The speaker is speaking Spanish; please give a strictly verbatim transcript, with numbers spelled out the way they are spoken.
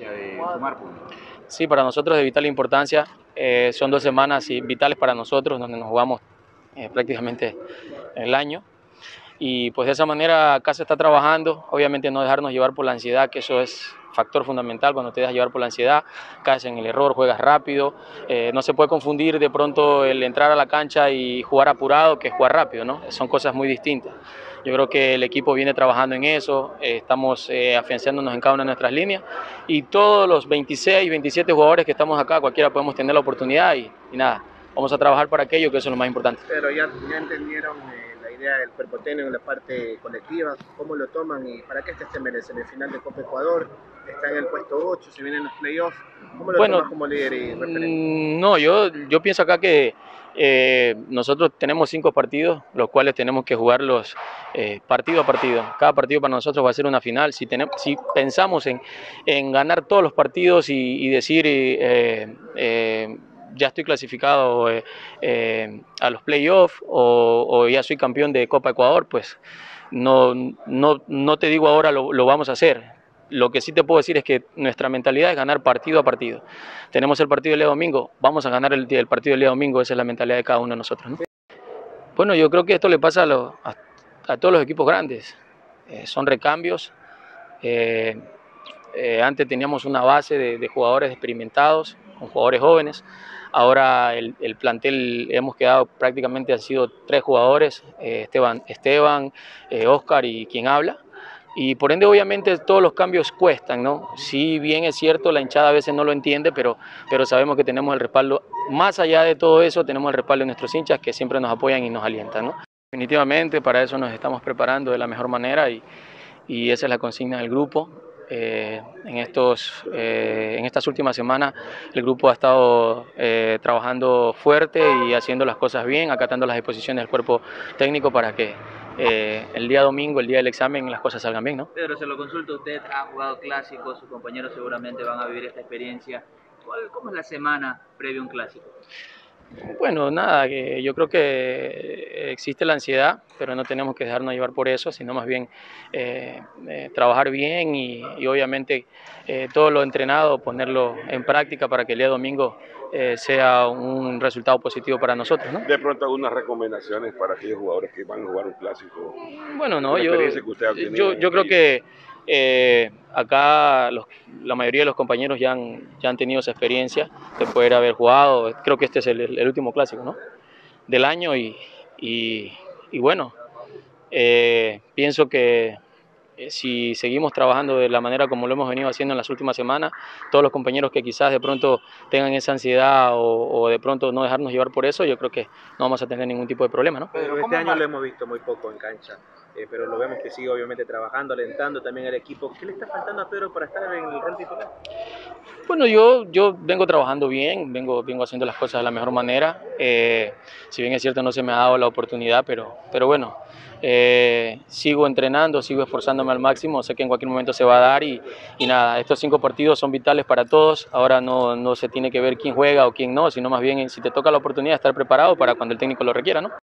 importancia de sumar puntos? Sí, para nosotros de vital importancia. Eh, son dos semanas y vitales para nosotros, donde nos jugamos eh, prácticamente el año. Y pues de esa manera acá se está trabajando, obviamente no dejarnos llevar por la ansiedad, que eso es factor fundamental. Cuando te dejas llevar por la ansiedad, caes en el error, juegas rápido, eh, no se puede confundir de pronto el entrar a la cancha y jugar apurado que jugar rápido, ¿no? Son cosas muy distintas. Yo creo que el equipo viene trabajando en eso, eh, estamos eh, afianzándonos en cada una de nuestras líneas y todos los veintiséis, veintisiete jugadores que estamos acá, cualquiera podemos tener la oportunidad y, y nada, vamos a trabajar para aquello, que eso es lo más importante. Pero ya, ya entendieron eh, la idea del cuerpo técnico en la parte colectiva, cómo lo toman y para qué este se merece en el final de Copa Ecuador, está en el puesto ocho, se vienen los playoffs, ¿cómo lo bueno, tomas como líder y referente? No, yo, yo pienso acá que eh, nosotros tenemos cinco partidos, los cuales tenemos que jugarlos eh, partido a partido. Cada partido para nosotros va a ser una final. Si, tenemos, si pensamos en, en ganar todos los partidos y, y decir eh, eh, ya estoy clasificado eh, eh, a los playoffs o, o ya soy campeón de Copa Ecuador, pues no, no, no te digo ahora lo, lo vamos a hacer. Lo que sí te puedo decir es que nuestra mentalidad es ganar partido a partido. Tenemos el partido del día domingo, vamos a ganar el, el partido del día domingo, esa es la mentalidad de cada uno de nosotros, ¿no? Bueno, yo creo que esto le pasa a, los, a, a todos los equipos grandes. Eh, son recambios. Eh, eh, antes teníamos una base de, de jugadores experimentados, con jugadores jóvenes. Ahora el, el plantel hemos quedado prácticamente, han sido tres jugadores, eh, Esteban, Esteban eh, Oscar y quien habla. Y por ende obviamente todos los cambios cuestan, ¿no? Si bien es cierto, la hinchada a veces no lo entiende, pero, pero sabemos que tenemos el respaldo, más allá de todo eso, tenemos el respaldo de nuestros hinchas que siempre nos apoyan y nos alientan, ¿no? Definitivamente para eso nos estamos preparando de la mejor manera y, y esa es la consigna del grupo. Eh, en, estos, eh, en estas últimas semanas el grupo ha estado eh, trabajando fuerte y haciendo las cosas bien, acatando las disposiciones del cuerpo técnico para que eh, el día domingo, el día del examen, las cosas salgan bien, ¿no? Pedro, se lo consulto, usted ha jugado clásicos, sus compañeros seguramente van a vivir esta experiencia. ¿Cuál, ¿Cómo es la semana previo a un clásico? Bueno, nada, que yo creo que existe la ansiedad, pero no tenemos que dejarnos llevar por eso, sino más bien eh, eh, trabajar bien y, y obviamente eh, todo lo entrenado, ponerlo en práctica para que el día domingo eh, sea un resultado positivo para nosotros, ¿no? De pronto algunas recomendaciones para aquellos jugadores que van a jugar un clásico. Bueno, no, yo, que usted ha yo, yo creo que Eh, acá los, la mayoría de los compañeros ya han, ya han tenido esa experiencia de poder haber jugado. Creo que este es el, el último clásico, ¿no? Del año y, y, y bueno, eh, pienso que si seguimos trabajando de la manera como lo hemos venido haciendo en las últimas semanas, todos los compañeros que quizás de pronto tengan esa ansiedad o, o de pronto no dejarnos llevar por eso, yo creo que no vamos a tener ningún tipo de problema, ¿no? Pero este año lo hemos visto muy poco en cancha, eh, pero lo vemos que sigue obviamente trabajando, alentando también al equipo. ¿Qué le está faltando a Pedro para estar en el rol titular? Bueno, yo, yo vengo trabajando bien, vengo, vengo haciendo las cosas de la mejor manera. Eh, si bien es cierto no se me ha dado la oportunidad, pero, pero bueno, eh, sigo entrenando, sigo esforzándome al máximo, sé que en cualquier momento se va a dar y, y nada, estos cinco partidos son vitales para todos. Ahora no, no se tiene que ver quién juega o quién no, sino más bien si te toca la oportunidad de estar preparado para cuando el técnico lo requiera, ¿no?